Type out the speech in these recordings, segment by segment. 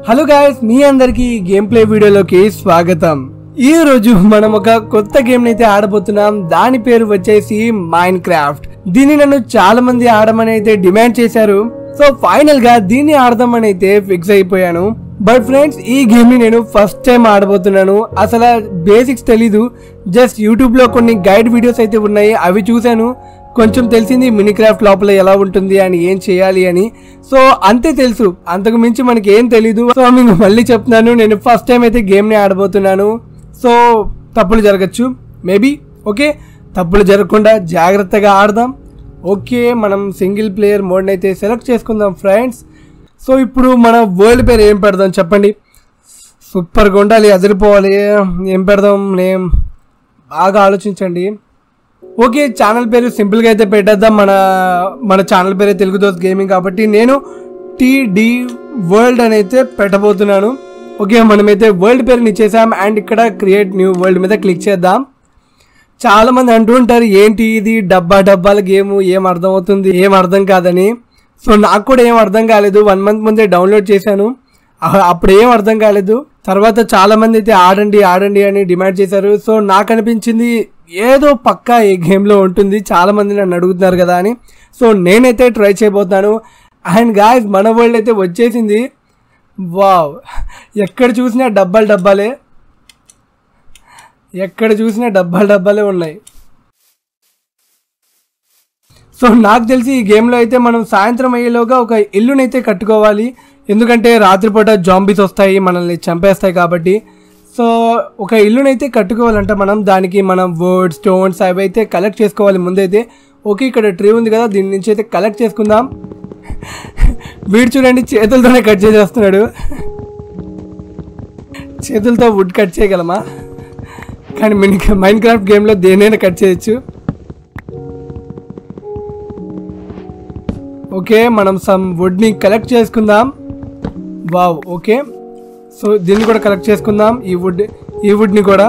Hello guys, మీ అందరికి game play వీడియోలోకి స్వాగతం. ఈ రోజు మనం ఒక కొత్త గేమ్ అయితే ఆడబోతున్నాం. దాని పేరు వచ్చేసి మైన్ క్రాఫ్ట్. దీన్ని నన్ను చాలా మంది ఆడమని అయితే డిమాండ్ చేశారు. సో ఫైనల్ గా దీన్ని ఆడదామని అయితే ఫిక్స్ అయిపోయాను. బట్ ఫ్రెండ్స్, ఈ గేమ్ ని నేను ఫస్ట్ టైం ఆడబోతున్నాను. అసలు బేసిక్స్ తెలీదు. జస్ట్ యూట్యూబ్ లో కొన్ని గైడ్ వీడియోస్ అయితే ఉన్నాయి, అవి చూశాను. కొంచెం తెలిసింది మినీ క్రాఫ్ట్ లోపల ఎలా ఉంటుంది అని, ఏం చేయాలి అని. సో అంతే తెలుసు, అంతకు మించి మనకి ఏం తెలీదు. సో మీకు మళ్ళీ చెప్తున్నాను, నేను ఫస్ట్ టైం అయితే గేమ్ ని ఆడబోతున్నాను. సో తప్పులు జరగచ్చు మేబీ. ఓకే, తప్పులు జరగకుండా జాగ్రత్తగా ఆడదాం. ఓకే, మనం సింగిల్ ప్లేయర్ మోడ్ని అయితే సెలెక్ట్ చేసుకుందాం ఫ్రెండ్స్. సో ఇప్పుడు మన వరల్డ్ పేరు ఏం పెడదాం చెప్పండి? సూపర్గా ఉండాలి, అదిరిపోవాలి. ఏం పెడదాం నేమ్? బాగా ఆలోచించండి. ఓకే, ఛానల్ పేరు సింపుల్గా అయితే పెట్టేద్దాం. మన ఛానల్ పేరే తెలుగు దోస్త్ గేమింగ్ కాబట్టి నేను టీడీ వరల్డ్ అని అయితే పెట్టబోతున్నాను. ఓకే, మనమైతే వరల్డ్ పేరుని ఇచ్చేసాం. అండ్ ఇక్కడ క్రియేట్ న్యూ వరల్డ్ మీద క్లిక్ చేద్దాం. చాలా మంది అంటూ ఉంటారు, ఏంటి ఇది డబ్బాల గేమ్, ఏం అర్థం అవుతుంది, ఏం అర్థం కాదని. సో నాకు కూడా ఏం అర్థం కాలేదు. 1 month ముందే డౌన్లోడ్ చేశాను, అప్పుడు ఏం అర్థం కాలేదు. తర్వాత చాలా మంది అయితే ఆడండి అని డిమాండ్ చేశారు. సో నాకు అనిపించింది ఏదో పక్కా ఈ గేమ్లో ఉంటుంది, చాలా మంది నన్ను అడుగుతున్నారు కదా అని. సో నేనైతే ట్రై చేయబోతున్నాను. అండ్ గాయ్స్, మన వరల్డ్ అయితే వచ్చేసింది. వావ్, ఎక్కడ చూసినా డబ్బాలే, ఎక్కడ చూసినా డబ్బాలే ఉన్నాయి. సో నాకు తెలిసి ఈ గేమ్లో అయితే మనం సాయంత్రం అయ్యేలోగా ఒక ఇల్లునైతే కట్టుకోవాలి. ఎందుకంటే రాత్రిపూట జాంబీస్ వస్తాయి, మనల్ని చంపేస్తాయి కాబట్టి. సో ఒక ఇల్లునైతే కట్టుకోవాలంట మనం. దానికి మనం వుడ్, స్టోన్స్ అవి అయితే కలెక్ట్ చేసుకోవాలి ముందైతే. ఓకే, ఇక్కడ ట్రీ ఉంది కదా, దీని నుంచి అయితే కలెక్ట్ చేసుకుందాం. వీడు చూడండి, చేతులతోనే కట్ చేసేస్తున్నాడు. చేతులతో వుడ్ కట్ చేయగలమా? కానీ మైన్ క్రాఫ్ట్ గేమ్లో దేనైనా కట్ చేయొచ్చు. ఓకే, మనం సమ్ వుడ్ని కలెక్ట్ చేసుకుందాం. Wow, okay. సో దీన్ని కూడా కలెక్ట్ చేసుకుందాం, ఈ వుడ్ని కూడా.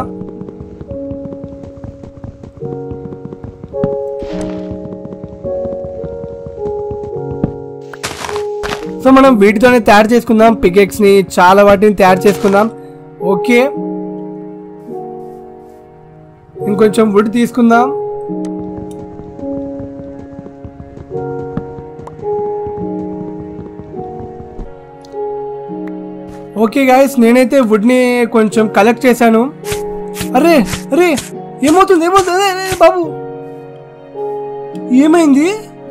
సో మనం వీటితోనే తయారు చేసుకుందాం పికెక్స్ని, చాలా వాటిని తయారు చేసుకుందాం. ఓకే, ఇంకొంచెం వుడ్ తీసుకుందాం. ఓకే గాయస్, నేనైతే వుడ్ని కొంచెం కలెక్ట్ చేశాను. అరే ఏమవుతుంది బాబు, ఏమైంది?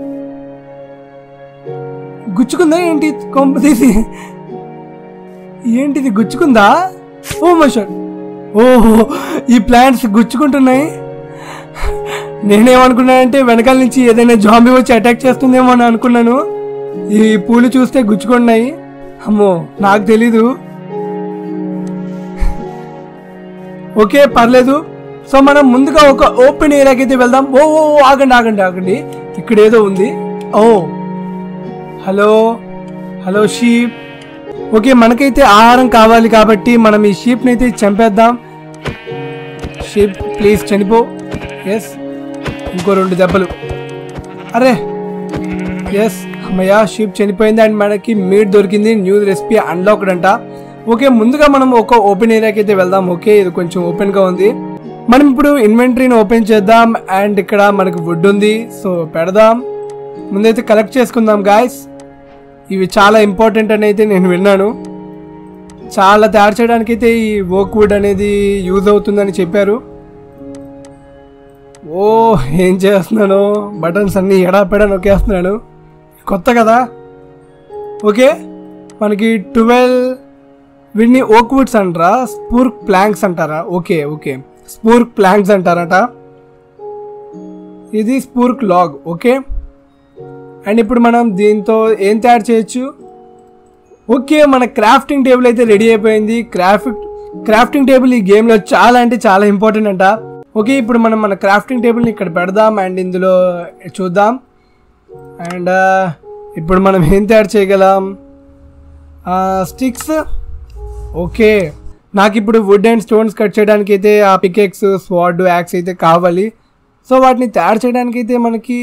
గుచ్చుకుందా ఏంటి? కొంప తీసి ఏంటిది, గుచ్చుకుందా? ఓ మషర్, ఓహో ఈ ప్లాంట్స్ గుచ్చుకుంటున్నాయి. నేనేమనుకున్నానంటే వెనకాల నుంచి ఏదైనా జాంబీ వచ్చి అటాక్ చేస్తుందేమో అని అనుకున్నాను. ఈ పూలు చూస్తే గుచ్చుకున్నాయి. అమ్మో, నాకు తెలీదు. ఓకే, పర్లేదు. సో మనం ముందుగా ఒక ఓపెన్ ఏరియాకి అయితే వెళ్దాం. ఓ ఆగండి, ఇక్కడ ఏదో ఉంది. ఓ హలో షీప్. ఓకే, మనకైతే ఆహారం కావాలి కాబట్టి మనం ఈ షీప్ని అయితే చంపేద్దాం. Sheep please చనిపో. ఎస్, ఇంకో 2 దెబ్బలు. అరే ఎస్, అమ్మయ్య, షీప్ చనిపోయింది. అండ్ మనకి మీట్ దొరికింది. న్యూ రెసిపీ అన్లాక్డ్ అంట. ఓకే, ముందుగా మనం ఒక ఓపెన్ ఏరియాకి అయితే వెళ్దాం. ఓకే, ఇది కొంచెం ఓపెన్గా ఉంది. మనం ఇప్పుడు ఇన్వెంటరీని ఓపెన్ చేద్దాం. అండ్ ఇక్కడ మనకు వుడ్ ఉంది, సో పెడదాం. ముందైతే కలెక్ట్ చేసుకుందాం గాయస్. ఇవి చాలా ఇంపార్టెంట్ అని అయితే నేను విన్నాను. చాలా తయారు చేయడానికి అయితే ఈ ఓక్ వుడ్ అనేది యూజ్ అవుతుందని చెప్పారు. ఓ ఏం చేస్తున్నాను, బటన్స్ అన్నీ ఎడాపెడా నొక్కేస్తున్నాను. కొత్త కదా. ఓకే, మనకి 12 వీటిని ఓక్ వుడ్స్ అంటారా, స్పూర్క్ ప్లాంక్స్ అంటారా? ఓకే, స్పూర్క్ ప్లాంక్స్ అంటారట. ఇది స్పూర్క్ లాగ్. ఓకే, అండ్ ఇప్పుడు మనం దీంతో ఏం తయారు చేయొచ్చు? ఓకే, మన క్రాఫ్టింగ్ టేబుల్ అయితే రెడీ అయిపోయింది. క్రాఫ్టింగ్ టేబుల్ ఈ గేమ్లో చాలా అంటే చాలా ఇంపార్టెంట్ అంట. ఓకే, ఇప్పుడు మనం మన క్రాఫ్టింగ్ టేబుల్ని ఇక్కడ పెడదాం. అండ్ ఇందులో చూద్దాం. అండ్ ఇప్పుడు మనం ఏం తయారు చేయగలం? స్టిక్స్. ఓకే, నాకు ఇప్పుడు వుడ్ అండ్ స్టోన్స్ కట్ చేయడానికి అయితే ఆ పికెక్స్, స్వార్డ్, యాక్స్ అయితే కావాలి. సో వాటిని తయారు చేయడానికి అయితే మనకి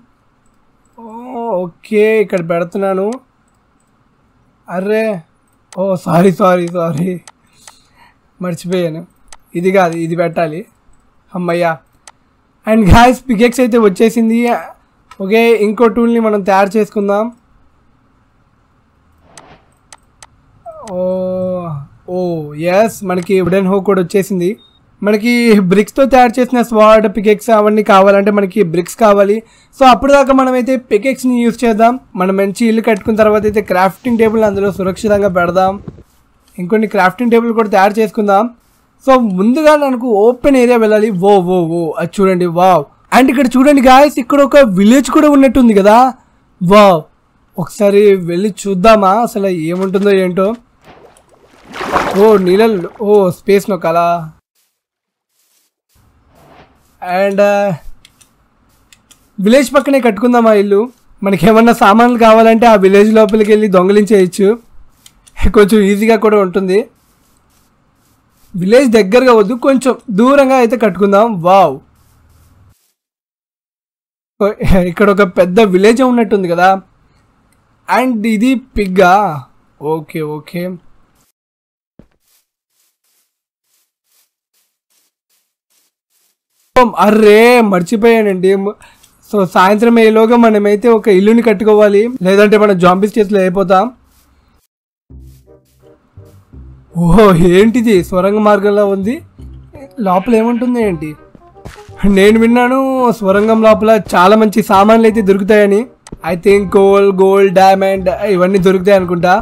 ఓకే ఇక్కడ పెడుతున్నాను. అరే ఓ సారీ సారీ సారీ, మర్చిపోయాను. ఇది కాదు, ఇది పెట్టాలి. అమ్మయ్యా. అండ్ గాయ్స్ పికెక్స్ అయితే వచ్చేసింది. ఓకే, ఇంకో టూల్ని మనం తయారు చేసుకుందాం. ఓ ఎస్, మనకి వుడెన్ హోక్ కూడా వచ్చేసింది. మనకి బ్రిక్స్తో తయారు చేసిన స్వార్డ్ పికెక్స్ అవన్నీ కావాలంటే మనకి బ్రిక్స్ కావాలి. సో అప్పుడు దాకా మనమైతే పికెక్స్ని యూజ్ చేద్దాం. మనం మంచి ఇల్లు కట్టుకున్న తర్వాత అయితే క్రాఫ్టింగ్ టేబుల్ అందులో సురక్షితంగా పెడదాం. ఇంకొన్ని క్రాఫ్టింగ్ టేబుల్ కూడా తయారు చేసుకుందాం. సో ముందుగా మనకు ఓపెన్ ఏరియా వెళ్ళాలి. ఓ అది చూడండి, వావ్. అండ్ ఇక్కడ చూడండి గాయస్, ఇక్కడ ఒక విలేజ్ కూడా ఉన్నట్టుంది కదా. వావ్, ఒకసారి వెళ్ళి చూద్దామా అసలు ఏముంటుందో ఏంటో. ఓ నీళ్ళ, ఓ స్పేస్ నొక్కాలా. అండ్ విలేజ్ పక్కనే కట్టుకుందాం ఆ ఇల్లు. మనకి ఏమన్నా సామాన్లు కావాలంటే ఆ విలేజ్ లోపలికి వెళ్ళి దొంగలించేయచ్చు. కొంచెం ఈజీగా కూడా ఉంటుంది. విలేజ్ దగ్గరగా వద్దు, కొంచెం దూరంగా అయితే కట్టుకుందాం. వావ్, ఇక్కడ ఒక పెద్ద విలేజ్ ఉన్నట్టుంది కదా. అండ్ ఇది పిగ్గా. ఓకే ఓకే, అర్రే మర్చిపోయానండి. సో సాయంత్రం అయ్యేలోగా మనమైతే ఒక ఇల్లుని కట్టుకోవాలి, లేదంటే మనం జాంబీస్ చేతిలో అయిపోతాం. ఓహో ఏంటిది, సొరంగ మార్గంలో ఉంది. లోపల ఏముంటుంది ఏంటి? నేను విన్నాను సొరంగం లోపల చాలా మంచి సామాన్లు అయితే దొరుకుతాయని. I think coal, gold, diamond ఇవన్నీ దొరుకుతాయి అనుకుంటా.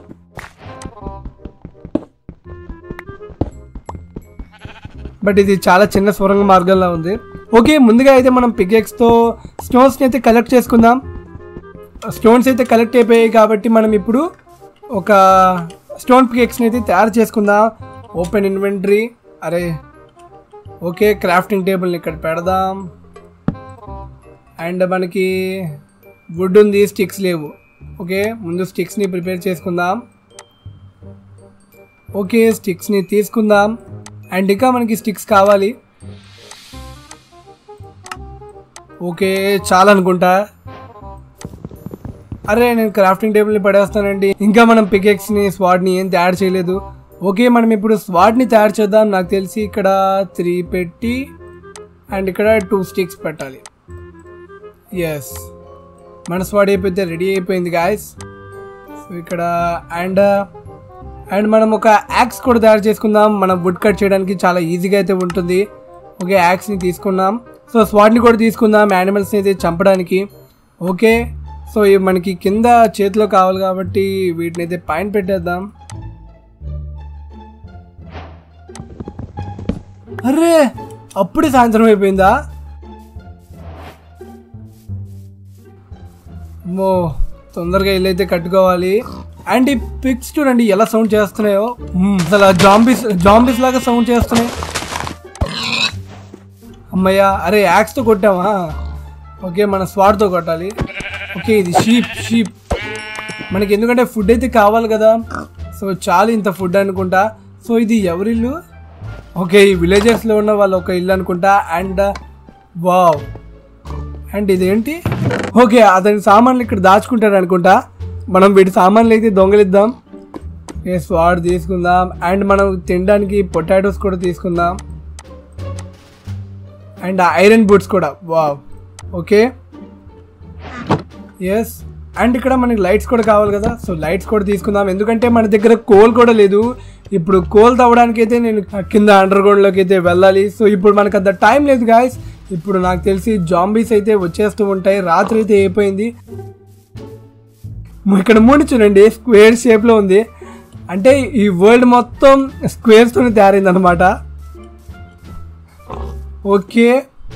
బట్ ఇది చాలా చిన్న సొరంగ మార్గంలో ఉంది. ఓకే, ముందుగా అయితే మనం పికెక్స్తో స్టోన్స్ని అయితే కలెక్ట్ చేసుకుందాం. స్టోన్స్ అయితే కలెక్ట్ అయిపోయాయి కాబట్టి మనం ఇప్పుడు ఒక స్టోన్ పికెక్స్ని అయితే తయారు చేసుకుందాం. Open inventory. అరే ఓకే, క్రాఫ్టింగ్ టేబుల్ని ఇక్కడ పెడదాం. అండ్ మనకి వుడ్ ఉంది, స్టిక్స్ లేవు. ఓకే, ముందు స్టిక్స్ని ప్రిపేర్ చేసుకుందాం. ఓకే, స్టిక్స్ని తీసుకుందాం. అండ్ ఇంకా మనకి స్టిక్స్ కావాలి. ఓకే, చాలా అనుకుంటా. అరే నేను క్రాఫ్టింగ్ టేబుల్ని పడేస్తానండి. ఇంకా మనం పికెక్స్ని, స్వాడ్ని ఏం తయారు చేయలేదు. ఓకే, మనం ఇప్పుడు స్వాడ్ని తయారు చేద్దాం. నాకు తెలిసి ఇక్కడ 3 పెట్టి అండ్ ఇక్కడ 2 స్టిక్స్ పెట్టాలి. ఎస్, మన స్వాడ్ అయిపోతే రెడీ అయిపోయింది గాయస్. సో ఇక్కడ అండ్ మనం ఒక యాక్స్ కూడా తయారు చేసుకుందాం. మనం వుడ్ కట్ చేయడానికి చాలా ఈజీగా అయితే ఉంటుంది. ఓకే, యాక్స్ని తీసుకున్నాం. సో స్వాడ్ని కూడా తీసుకుందాం యానిమల్స్ని అయితే చంపడానికి. ఓకే, సో ఇవి మనకి కింద చేతిలో కావాలి కాబట్టి వీటిని అయితే పైన పెట్టేద్దాం. అరే అప్పుడే సాయంత్రం అయిపోయిందా? మో తొందరగా ఇల్లు అయితే కట్టుకోవాలి. అండ్ ఈ పిక్స్ చూడండి ఎలా సౌండ్ చేస్తున్నాయో. అసలు జాంబీస్ లాగా సౌండ్ చేస్తున్నాయి. అమ్మయ్యా, అరే యాక్స్తో కొట్టామా? ఓకే, మన స్వాడ్తో కొట్టాలి. ఓకే, ఇది షీప్ మనకి ఎందుకంటే ఫుడ్ అయితే కావాలి కదా. సో చాలు ఇంత ఫుడ్ అనుకుంటా. సో ఇది ఎవరిల్లు? ఓకే, ఈ విలేజెస్లో ఉన్న వాళ్ళు ఒక ఇల్లు అనుకుంటా. అండ్ వావ్, అండ్ ఇదేంటి? ఓకే, అతని సామాన్లు ఇక్కడ దాచుకుంటాడు అనుకుంటా. మనం వీటి సామాన్లు అయితే దొంగలిద్దాం. స్వాడ్ తీసుకుందాం. అండ్ మనం తినడానికి పొటాటోస్ కూడా తీసుకుందాం. అండ్ ఐరన్ బూట్స్ కూడా. Wow, okay yes. అండ్ ఇక్కడ మనకి లైట్స్ కూడా కావాలి కదా. సో లైట్స్ కూడా తీసుకుందాం, ఎందుకంటే మన దగ్గర కోల్ కూడా లేదు. ఇప్పుడు కోల్ తవ్వడానికి అయితే నేను కింద అండర్ గ్రౌండ్లోకి అయితే వెళ్ళాలి. సో ఇప్పుడు మనకు అంత టైం లేదు గాయస్. ఇప్పుడు నాకు తెలిసి జాంబీస్ అయితే వచ్చేస్తూ ఉంటాయి. రాత్రి అయితే అయిపోయింది. ఇక్కడ మూడు చూడండి, స్క్వేర్ షేప్లో ఉంది. అంటే ఈ వరల్డ్ మొత్తం స్క్వేర్స్తోనే తయారైంది అనమాట. ఓకే,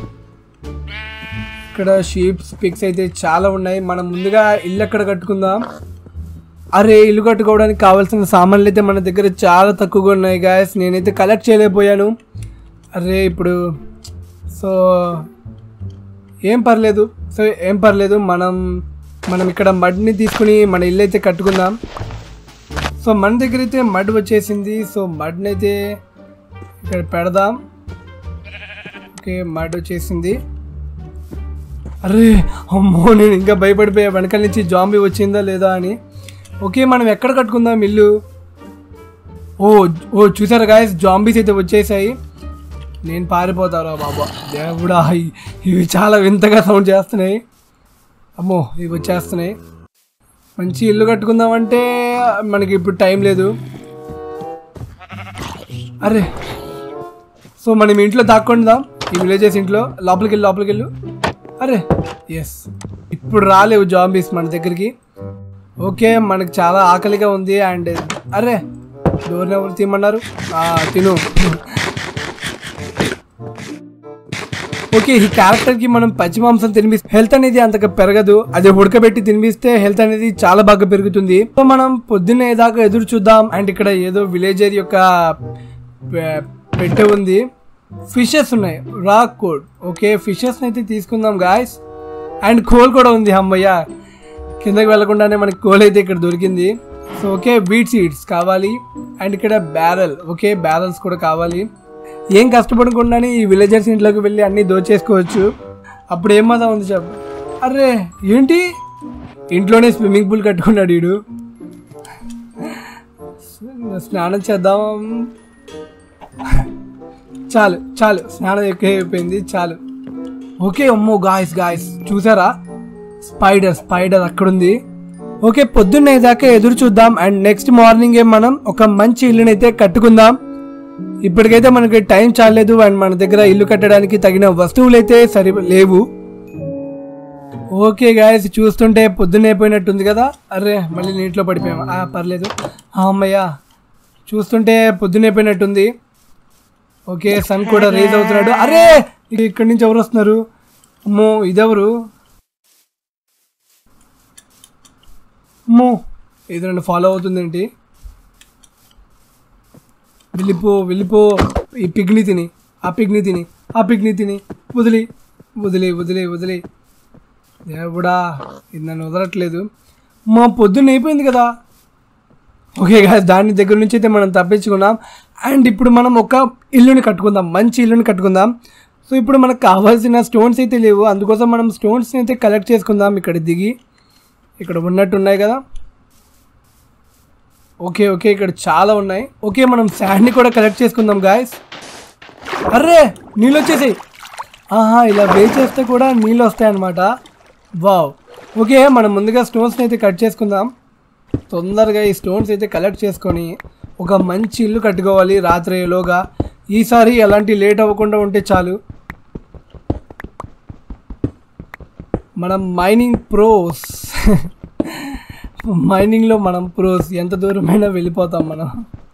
ఇక్కడ షీప్స్, పిక్స్ అయితే చాలా ఉన్నాయి. మనం ముందుగా ఇల్లు ఎక్కడ కట్టుకుందాం. అరే ఇల్లు కట్టుకోవడానికి కావాల్సిన సామాన్లు అయితే మన దగ్గర చాలా తక్కువగా ఉన్నాయి గాయస్. నేనైతే కలెక్ట్ చేయలేకపోయాను. అరే ఇప్పుడు సో ఏం పర్లేదు. మనం ఇక్కడ మడ్ని తీసుకుని మన ఇల్లు అయితే కట్టుకుందాం. సో మన దగ్గర అయితే మడ్ వచ్చేసింది. సో మడ్ని అయితే ఇక్కడ పెడదాం. ఓకే, మడ్ వచ్చేసింది. అరే అమ్మో, నేను ఇంకా భయపడిపోయా వెనకాల నుంచి జాంబీ వచ్చిందా లేదా అని. ఓకే, మనం ఎక్కడ కట్టుకుందాం ఇల్లు? ఓ ఓ చూసారా గాయస్, జాంబీస్ అయితే వచ్చేసాయి. నేను పారిపోతారా బాబా దేవుడా, ఇవి చాలా వింతగా సౌండ్ చేస్తున్నాయి. అమ్మో ఇవి వచ్చేస్తున్నాయి. మంచి ఇల్లు కట్టుకుందామంటే మనకి ఇప్పుడు టైం లేదు. అరే సో మనం ఇంట్లో దాక్కుందాం, ఈ విలేజెస్ ఇంట్లో. లోపలికి వెళ్ళు. అరే ఎస్, ఇప్పుడు రాలేవు జాంబీస్ మన దగ్గరికి. ఓకే మనకు చాలా ఆకలిగా ఉంది. అండ్ అరే డోర్ ఎవరు తిమ్మన్నారు, తిను. ఓకే ఈ క్యారెక్టర్కి మనం పచ్చి మాంసం తినిపిస్తే హెల్త్ అనేది అంతగా పెరగదు. అదే ఉడకబెట్టి తినిపిస్తే హెల్త్ అనేది చాలా బాగా పెరుగుతుంది. సో మనం పొద్దున్నే దాకా ఎదురు చూద్దాం. అండ్ ఇక్కడ ఏదో విలేజర్ యొక్క పెట్టె ఉంది. ఫిషెస్ ఉన్నాయి, రాక్ కోడ్. ఓకే ఫిషెస్ అయితే తీసుకుందాం గాయస్. అండ్ కోల్ కూడా ఉంది. అమ్మయ్య కిందకి వెళ్లకుండానే మనకి కోల్ అయితే ఇక్కడ దొరికింది. సో ఓకే వీట్ సీడ్స్ కావాలి. అండ్ ఇక్కడ బ్యారల్, ఓకే బ్యారల్స్ కూడా కావాలి. ఏం కష్టపడకుండానే ఈ విలేజర్స్ ఇంట్లోకి వెళ్ళి అన్నీ దోచేసుకోవచ్చు. అప్పుడు ఏం మజా ఉంది చెప్పు. అరే ఏంటి ఇంట్లోనే స్విమ్మింగ్ పూల్ కట్టుకున్నాడు వీడు. స్నానం చేద్దాం. చాలు స్నానం ఎక్కువ అయిపోయింది, చాలు. ఓకే అమ్మో గాయస్ చూసారా, స్పైడర్ అక్కడుంది. ఓకే పొద్దున్నే దాకా ఎదురు చూద్దాం. అండ్ నెక్స్ట్ మార్నింగే మనం ఒక మంచి ఇల్లునైతే కట్టుకుందాం. ఇప్పటికైతే మనకి టైం చాలేదు. అండ్ మన దగ్గర ఇల్లు కట్టడానికి తగిన వస్తువులు అయితే లేవు. ఓకే గాయస్ చూస్తుంటే పొద్దున్నే అయిపోయినట్టుంది కదా. అరే మళ్ళీ నీటిలో పడిపోయాము, పర్లేదు. అమ్మయ్య చూస్తుంటే పొద్దున్నే అయిపోయినట్టుంది. ఓకే సన్ కూడా రేజ్ అవుతున్నాడు. అరే ఇక్కడి నుంచి ఎవరు వస్తున్నారు? అమ్మో ఇదెవరు? అమ్మో ఇది నన్ను ఫాలో అవుతుంది ఏంటి? వెళ్ళిపో. ఈ పిగ్ని తిని ఆ పిగ్ని తిని వదిలి దేవుడా ఇది నన్ను వదలట్లేదు. మా పొద్దున్న అయిపోయింది కదా. ఓకే గాయ్స్ దాని దగ్గర నుంచి అయితే మనం తప్పించుకున్నాం. అండ్ ఇప్పుడు మనం ఒక ఇల్లుని కట్టుకుందాం, మంచి ఇల్లుని కట్టుకుందాం. సో ఇప్పుడు మనకు కావాల్సిన స్టోన్స్ అయితే లేవు, అందుకోసం మనం స్టోన్స్ని అయితే కలెక్ట్ చేసుకుందాం. ఇక్కడ దిగి ఇక్కడ ఉన్నట్టున్నాయి కదా. ఓకే ఇక్కడ చాలా ఉన్నాయి. ఓకే మనం శాండ్ని కూడా కలెక్ట్ చేసుకుందాం గాయస్. అర్రే నీళ్ళు వచ్చేసాయి. ఇలా వేస్ట్ చేస్తే కూడా నీళ్ళు వస్తాయి అన్నమాట. వావ్. ఓకే మనం ముందుగా స్టోన్స్ని అయితే కట్ చేసుకుందాం. తొందరగా ఈ స్టోన్స్ అయితే కలెక్ట్ చేసుకొని ఒక మంచి ఇల్లు కట్టుకోవాలి రాత్రిలోగా. ఈసారి ఎలాంటి లేట్ అవ్వకుండా ఉంటే చాలు. మనం మైనింగ్ ప్రోస్ మైనింగ్లో మనం ప్రోస్, ఎంత దూరమైనా వెళ్ళిపోతాం మనం.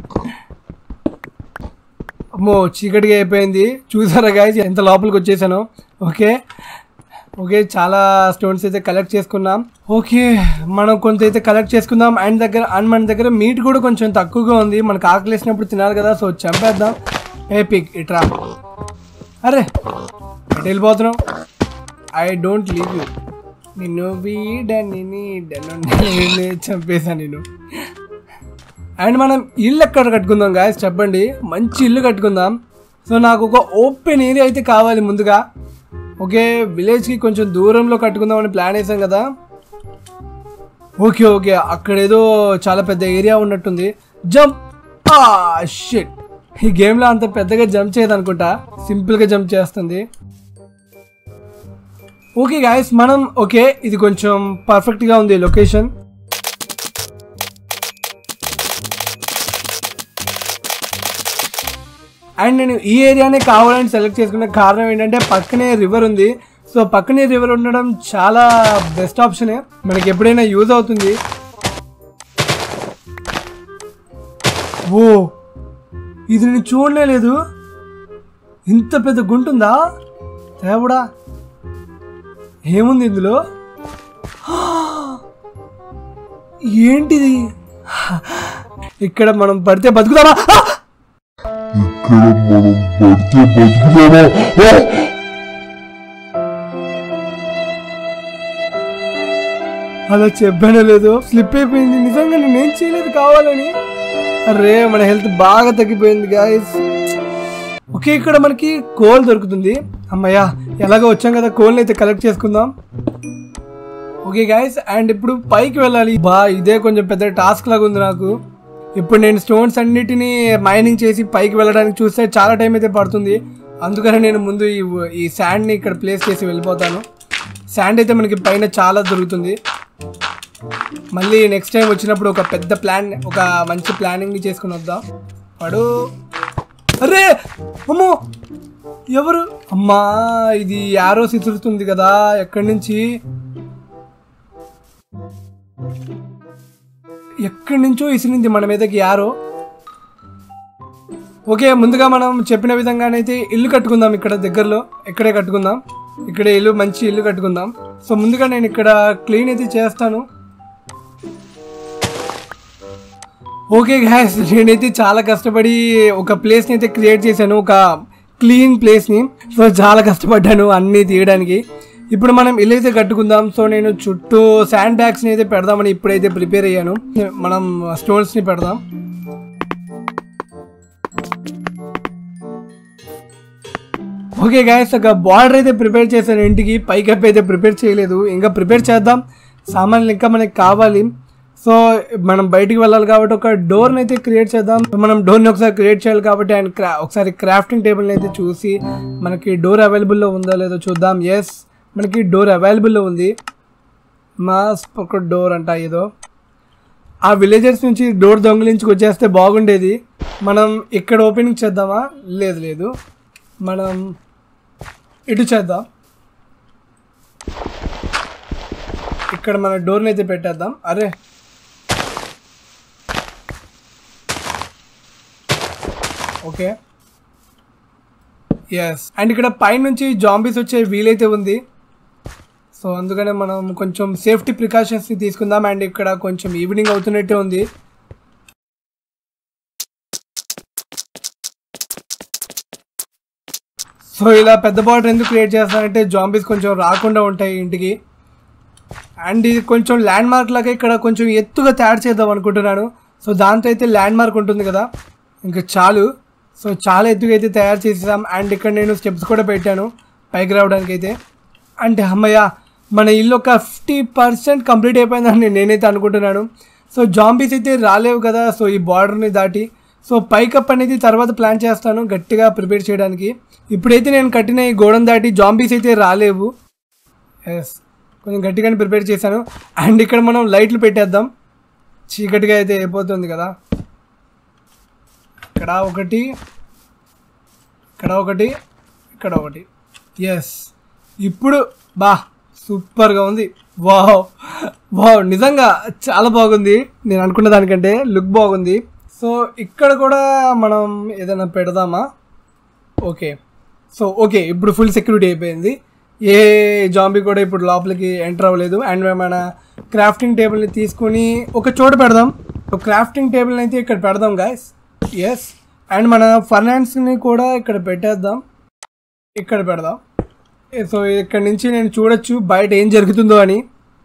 అమ్మో చీకటిగా అయిపోయింది చూసారా గాయ్స్ ఎంత లోపలికి వచ్చేసాను. ఓకే చాలా స్టోన్స్ అయితే కలెక్ట్ చేసుకున్నాం. ఓకే మనం కొంత అయితే కలెక్ట్ చేసుకుందాం. అండ్ మన దగ్గర మీట్ కూడా కొంచెం తక్కువగా ఉంది. మనకు ఆకలి వేసినప్పుడు తినాలి కదా, సో చంపేద్దాం. పిక్ ఇట్రా. అరే ఎటు వెళ్ళిపోతున్నావు? I don't leave you. నిన్ను వీడని చంపేశాను నేను. అండ్ మనం ఇల్లు ఎక్కడ కట్టుకుందాం గాయస్ చెప్పండి, మంచి ఇల్లు కట్టుకుందాం. సో నాకు ఒక ఓపెన్ ఏరియా అయితే కావాలి ముందుగా. ఓకే విలేజ్కి కొంచెం దూరంలో కట్టుకుందామని ప్లాన్ వేసాం కదా. ఓకే అక్కడ ఏదో చాలా పెద్ద ఏరియా ఉన్నట్టుంది. జంప్. షిట్, ఈ గేమ్లో అంత పెద్దగా జంప్ చేయదు అనుకుంటా, సింపుల్గా జంప్ చేస్తుంది. ఓకే గాయస్ మనం ఇది కొంచెం పర్ఫెక్ట్గా ఉంది లొకేషన్. అండ్ నేను ఈ ఏరియానే కావాలని సెలెక్ట్ చేసుకున్న కారణం ఏంటంటే పక్కనే రివర్ ఉంది. సో పక్కనే రివర్ ఉండడం చాలా బెస్ట్ ఆప్షనే, మనకి ఎప్పుడైనా యూజ్ అవుతుంది. ఓ ఇది నేను చూడలే లేదు, ఇంత పెద్ద గుంటుందా దేవుడా. ఏముంది ఇందులో? ఏంటిది? ఇక్కడ మనం పడితే బతుకుదామా? అలా చెప్పానో లేదో స్లిప్ అయిపోయింది. నిజంగా నేనేం చేయలేదు కావాలని. అరే మన హెల్త్ బాగా తగ్గిపోయింది గాయస్. ఓకే ఇక్కడ మనకి కోల్ దొరుకుతుంది. అమ్మయ్యా ఎలాగో వచ్చాం కదా, కోల్ని అయితే కలెక్ట్ చేసుకుందాం. ఓకే గాయస్ అండ్ ఇప్పుడు పైకి వెళ్ళాలి. ఇదే కొంచెం పెద్ద టాస్క్ లాగా ఉంది నాకు. ఇప్పుడు నేను స్టోన్స్ అన్నిటినీ మైనింగ్ చేసి పైకి వెళ్ళడానికి చూస్తే చాలా టైం అయితే పడుతుంది. అందుకని నేను ముందు ఈ శాండ్ని ఇక్కడ ప్లేస్ చేసి వెళ్ళిపోతాను. శాండ్ అయితే మనకి పైన చాలా దొరుకుతుంది. మళ్ళీ నెక్స్ట్ టైం వచ్చినప్పుడు ఒక పెద్ద ప్లాన్, ఒక మంచి ప్లానింగ్ని చేసుకుని వద్దాం. వాడు అరే అమ్మో ఎవరు అమ్మా, ఇది యారో సిసురుతుంది కదా ఎక్కడి నుంచో ఇసిరింది మన మీదకి యారో. ఓకే, ముందుగా మనం చెప్పిన విధంగానైతే ఇల్లు కట్టుకుందాం. ఇక్కడ దగ్గరలో ఇక్కడే కట్టుకుందాం. ఇక్కడ ఇల్లు, మంచి ఇల్లు కట్టుకుందాం. సో ముందుగా నేను ఇక్కడ క్లీన్ అయితే చేస్తాను. ఓకే గాయ్స్, నేనైతే చాలా కష్టపడి ఒక ప్లేస్ని అయితే క్రియేట్ చేశాను, ఒక క్లీన్ ప్లేస్ని. సో చాలా కష్టపడ్డాను అన్నీ తీయడానికి. ఇప్పుడు మనం ఇల్లు అయితే కట్టుకుందాం. సో నేను చుట్టూ శాండ్ బ్యాగ్స్ని అయితే పెడదామని ఇప్పుడైతే ప్రిపేర్ అయ్యాను. మనం స్టోన్స్ని పెడదాం. ఓకే గాయస్, ఒక బార్డర్ అయితే ప్రిపేర్ చేశాను ఇంటికి. పైకప్ అయితే ప్రిపేర్ చేయలేదు, ఇంకా ప్రిపేర్ చేద్దాం. సామాన్లు ఇంకా మనకి కావాలి. సో మనం బయటికి వెళ్ళాలి కాబట్టి ఒక డోర్ని అయితే క్రియేట్ చేద్దాం. మనం డోర్ని ఒకసారి క్రియేట్ చేయాలి కాబట్టి ఆయన ఒకసారి క్రాఫ్టింగ్ టేబుల్ని అయితే చూసి మనకి డోర్ అవైలబుల్లో ఉందో లేదో చూద్దాం. ఎస్, మనకి డోర్ అవైలబుల్లో ఉంది. ఒక డోర్ అంట ఏదో. ఆ విలేజర్స్ నుంచి డోర్ దొంగిలించుకు వచ్చేస్తే బాగుండేది. మనం ఇక్కడ ఓపెనింగ్ చేద్దామా? లేదు, మనం ఇటు చేద్దాం. ఇక్కడ మన డోర్ని అయితే పెట్టేద్దాం. అరే ఓకే, ఎస్. అండ్ ఇక్కడ పైనుంచి జాంబీస్ వచ్చే వీలైతే ఉంది. సో అందుకనే మనం కొంచెం సేఫ్టీ ప్రికాషన్స్ని తీసుకుందాం. అండ్ ఇక్కడ కొంచెం ఈవినింగ్ అవుతున్నట్టే ఉంది. సో ఇలా పెద్ద బార్డర్ ఎందుకు క్రియేట్ చేస్తానంటే జాంబీస్ కొంచెం రాకుండా ఉంటాయి ఇంటికి. అండ్ ఇది కొంచెం ల్యాండ్ మార్క్ లాగా ఇక్కడ కొంచెం ఎత్తుగా తయారు చేద్దాం అనుకుంటున్నాను. సో దాంతో అయితే ల్యాండ్ మార్క్ ఉంటుంది కదా, ఇంకా చాలు. సో చాలా ఎత్తుగా అయితే తయారు చేసేసాం. అండ్ ఇక్కడ నేను స్టెప్స్ కూడా పెట్టాను పైకి రావడానికి అయితే. అంటే అమ్మయ్య, మన ఇల్లు ఒక 50% కంప్లీట్ అయిపోయిందని నేనైతే అనుకుంటున్నాను. సో జాంబీస్ అయితే రాలేవు కదా, సో ఈ బార్డర్ని దాటి. సో పైకప్ అనేది తర్వాత ప్లాన్ చేస్తాను గట్టిగా ప్రిపేర్ చేయడానికి. ఇప్పుడైతే నేను కట్టిన ఈ గోడను దాటి జాంబీస్ అయితే రాలేవు. ఎస్, కొంచెం గట్టిగానే ప్రిపేర్ చేశాను. అండ్ ఇక్కడ మనం లైట్లు పెట్టేద్దాం, చీకటిగా అయితే అయిపోతుంది కదా. ఇక్కడ ఒకటి, ఇక్కడ ఒకటి, ఇక్కడ ఒకటి. ఎస్, ఇప్పుడు సూపర్గా ఉంది. వావ్, నిజంగా చాలా బాగుంది. నేను అనుకున్న దానికంటే లుక్ బాగుంది. సో ఇక్కడ కూడా మనం ఏదైనా పెడదామా? ఓకే, ఇప్పుడు ఫుల్ సెక్యూరిటీ అయిపోయింది. ఏ జాంబీ కూడా ఇప్పుడు లోపలికి ఎంటర్ అవ్వలేదు. అండ్ మన క్రాఫ్టింగ్ టేబుల్ని తీసుకుని ఒక చోట పెడదాం. క్రాఫ్టింగ్ టేబుల్ని అయితే ఇక్కడ పెడదాం గాయస్. ఎస్, అండ్ మన ఫర్నాండ్స్ని కూడా ఇక్కడ పెట్టేద్దాం, ఇక్కడ పెడదాం. సో ఇక్కడ నుంచి నేను చూడొచ్చు బయట ఏం జరుగుతుందో అని.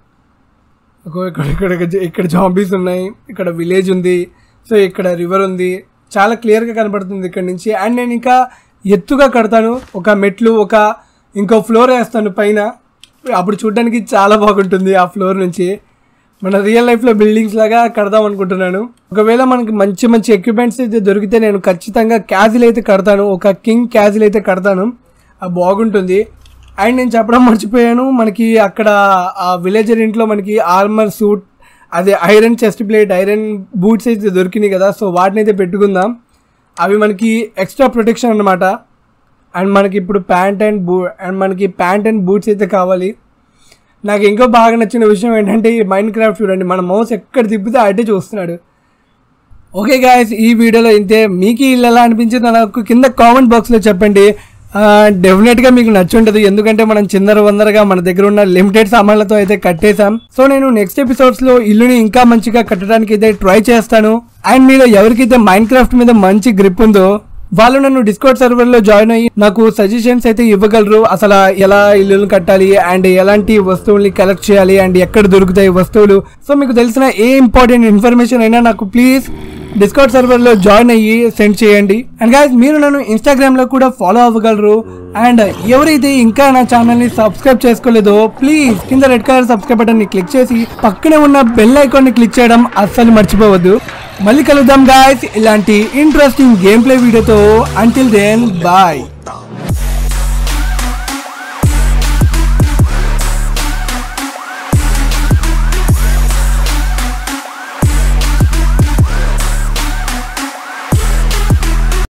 ఇక్కడ జాంబీస్ ఉన్నాయి, ఇక్కడ విలేజ్ ఉంది, సో ఇక్కడ రివర్ ఉంది, చాలా క్లియర్గా కనబడుతుంది ఇక్కడ నుంచి. అండ్ నేను ఇంకా ఎత్తుగా కడతాను, ఒక మెట్లు, ఇంకో ఫ్లోర్ వేస్తాను పైన. అప్పుడు చూడడానికి చాలా బాగుంటుంది. ఆ ఫ్లోర్ నుంచి మన రియల్ లైఫ్లో బిల్డింగ్స్ లాగా కడదాం అనుకుంటున్నాను. ఒకవేళ మనకి మంచి మంచి ఎక్విప్మెంట్స్ అయితే దొరికితే నేను ఖచ్చితంగా క్యాజిల్ అయితే కడతాను, ఒక కింగ్ క్యాజిల్ అయితే కడతాను. అది బాగుంటుంది. అండ్ నేను చెప్పడం మర్చిపోయాను, మనకి అక్కడ ఆ విలేజర్ ఇంట్లో మనకి ఆర్మర్ సూట్, అదే iron chest plate, iron boots అయితే దొరికినాయి కదా. సో వాటిని అయితే పెట్టుకుందాం. అవి మనకి ఎక్స్ట్రా ప్రొటెక్షన్ అన్నమాట. అండ్ మనకి ఇప్పుడు ప్యాంట్ అండ్ బూట్స్ అయితే కావాలి. నాకు ఇంకో బాగా నచ్చిన విషయం ఏంటంటే ఈ మైండ్ క్రాఫ్ట్ చూడండి, మన మౌస్ ఎక్కడ తిప్పితే అటే చూస్తున్నాడు. ఓకే గాయస్, ఈ వీడియోలో ఇంతే. మీకు ఇల్లు ఎలా అనిపించిందో నాకు కింద కామెంట్ బాక్స్లో చెప్పండి. డెఫినెట్గా మీకు నచ్చుంటుంది, ఎందుకంటే మనం చిందరవందరగా మన దగ్గర ఉన్న లిమిటెడ్ సామాన్లతో అయితే కట్టేశాం. సో నేను నెక్స్ట్ ఎపిసోడ్స్లో ఇల్లుని ఇంకా మంచిగా కట్టడానికి అయితే ట్రై చేస్తాను. అండ్ మీలో ఎవరికైతే మైండ్ క్రాఫ్ట్ మీద మంచి గ్రిప్ ఉందో వాళ్ళు నన్ను డిస్కౌంట్ సర్వర్లో జాయిన్ అయ్యి నాకు సజెషన్స్ అయితే ఇవ్వగలరు. అసలు ఎలా ఇల్లును కట్టాలి అండ్ ఎలాంటి వస్తువుల్ని కలెక్ట్ చేయాలి అండ్ ఎక్కడ దొరుకుతాయి వస్తువులు. సో మీకు తెలిసిన ఏ ఇంపార్టెంట్ ఇన్ఫర్మేషన్ అయినా నాకు ప్లీజ్ డిస్కౌంట్ సర్వర్ లో జాయిన్ అయ్యి సెండ్ చేయండి. అండ్ గైస్ మీరు నన్ను ఇన్స్టాగ్రామ్ లో కూడా ఫాలో అవ్వగలరు. అండ్ ఎవరైతే ఇంకా నా ఛానల్ ని సబ్స్క్రైబ్ చేసుకోలేదో ప్లీజ్ కింద రెడ్ కలర్ సబ్స్క్రైబ్ బటన్ ని క్లిక్ చేసి పక్కనే ఉన్న బెల్ ఐకాన్ ని క్లిక్ చేయడం అస్సలు మర్చిపోవద్దు. మళ్ళీ కలుద్దాం గైస్ ఇలాంటి ఇంట్రెస్టింగ్ గేమ్ ప్లే వీడియోతో. Until then bye.